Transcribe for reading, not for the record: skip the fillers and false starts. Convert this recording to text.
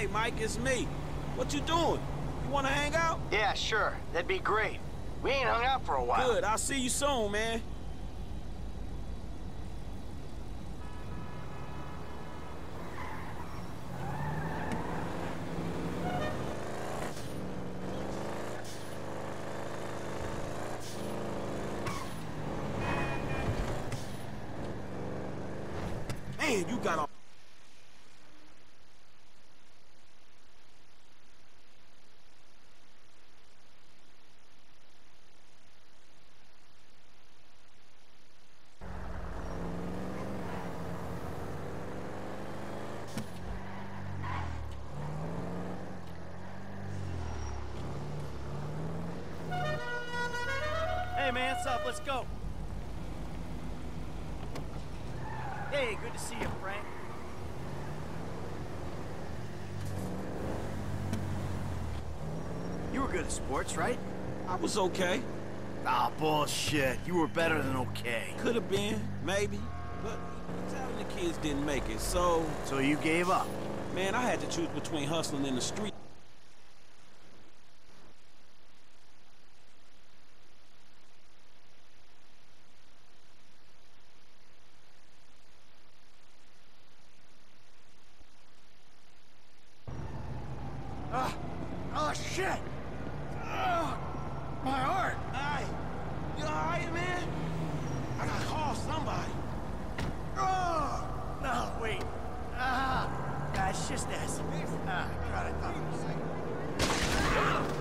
Hey, Mike, it's me. What you doing? You wanna hang out? Yeah, sure. That'd be great. We ain't hung out for a while. Good, I'll see you soon, man. Man, you got a... Hey man, what's up? Let's go. Hey, good to see you, Frank. You were good at sports, right? I was okay. Ah, bullshit. You were better than okay. Could have been, maybe. But telling the kids didn't make it, so... So you gave up? Man, I had to choose between hustling in the street. Oh, shit! My heart! Hey, you alright, man? I gotta call somebody. Oh! No, wait. It's just this. God, I thought it was like...